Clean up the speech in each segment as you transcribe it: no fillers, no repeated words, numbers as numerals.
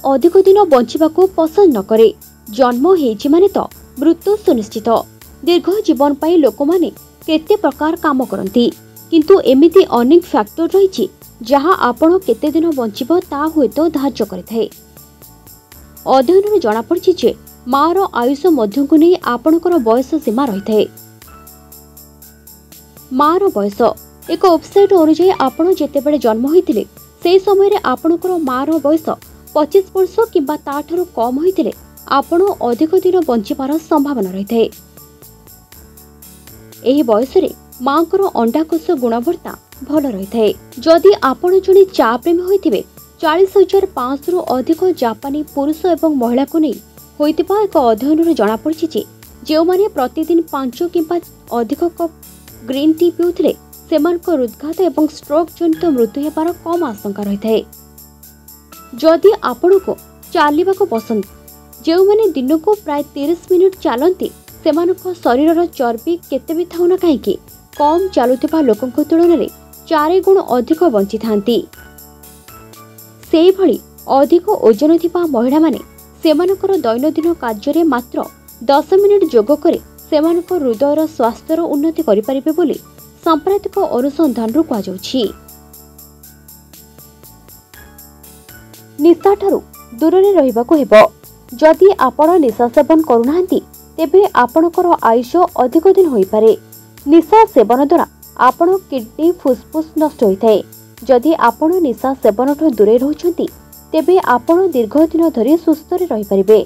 अधिक दिन बंचिबाकू पसंद न करे। जन्म हेछि माने तो मृत्यु सुनिश्चित। दीर्घ जीवन पाई लोक माने केते प्रकार काम करती, किंतु एमिति अनेक फैक्टर रही जहाँ आपण केते दिन बंचिबो ता हुएत धार्य करिथाए। अध्ययन जना पड़छि जे मार आयुष मध्य को नहीं आपणकर बयस सीमा रही थाए। मार बयस एक वेबसाइट अनुसार आपण जेतेबेले जन्म होइतिले से समय रे आपणकर मार बयस 25 वर्ष किंबा ताठारु कम होइतिले आपण अधिक दिन बंचिबार संभावना रही थाए। एही बयस रे मांकर अंडाकोष गुणवत्ता भल रही थाए। जदि आपण जणे चा प्रेमी होइतिबे 40,500 रु अधिक जापानी पुरुष एवं महिला को नहीं होइतिबा एक अध्ययन जना पड़छि जे जेउ माने प्रतिदिन 5 किंबा अधिक कप ग्रीन टी पिउथिले सेमानक हृदघात एवं स्ट्रोक जनित मृत्यु हेबार कम आशंका रही थाए। जदि आपनको चालिबाको पसंद, जेउ माने दिन को प्राय 30 मिनिट चलती सेमानक शरीरर चर्बी केते भी थाउना काहेकि कम चलुथिबा लोकंक तुलना रे 4 गुण अधिक बंची थांती। सेही भली अधिक ओजन थिबा महिला माने सेमानकर दैनंदिन कार्य रे मात्र 10 मिनिट जोग करे सेमानक हृदयर स्वास्थ्यर उन्नति करि परिबे बोली सांप्रदायिक अनुसंधान कह जाउछि। निशा ठारू दूर रे रहिबाको हेबो। जदि आपण निशा सेवन करूनाहांती तेबे आपणकर आयुष अधिक दिन होई पारे। निशा सेवन द्वारा आपण किडनी फुसफुस नष्ट होइथाए। जदि आपण निशा सेवन ठो दूरे रहउछंती तेबे आपण दीर्घ दिन धरि सुस्थ रे रहि परिबे।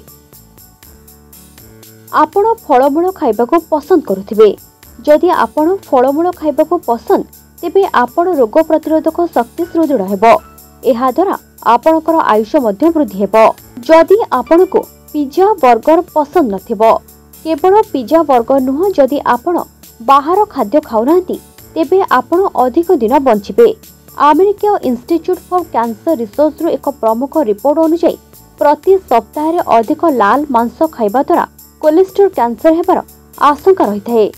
आपण फलमूल खाइबाको पसंद करुथिबे। जदि आपण फलमूल खाइबाको पसंद तेबे आपण रोग प्रतिरोधक शक्ति सुदृढ़ हेबो। एहा द्वारा आपणकर आयुष मध्य वृद्धि हेबो। जदि आपणको पिज्जा बर्गर पसंद नथिबो, केवल पिज्जा बर्गर नुह, जदि आपण बाहर खाद्य खाउनांती तेबे आपण अधिक दिन बंचिबे। America institute for cancer research रो एक प्रमुख रिपोर्ट अनुसार प्रति सप्ताह रे अधिक लाल मांस खाइबा द्वारा कोलेस्ट्रॉल कैंसर हेबार आशंका रही थाए।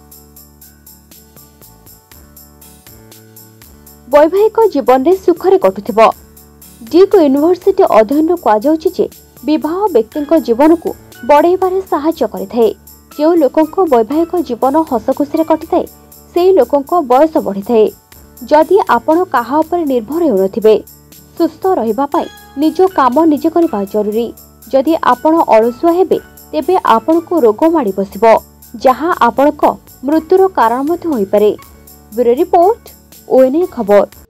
वैवाहिक जीवन रे सुखरे कटुथिबो। डिक यूनिवर्सिटी अध्ययन कह जाउछि जे विवाह व्यक्ति जीवन को बढ़ाइबारे सहायता करिथाए। जो लोकंक वैवाहिक जीवन हसखुशी कटिथाए से लोकंक बयस बढ़िथाए। जदि आपण काहा उपर निर्भर हेउनथिबे, सुस्थ रहिबा पाई निज काम निजे करबा जरूरी। जदि आपण अलसुआ हेबे तेबे आपनको रोग माड़ी बसिबो, जहां आपणक मृत्युर कारण मध्य होई पारे। ब्यूरो रिपोर्ट, ओएनए खबर।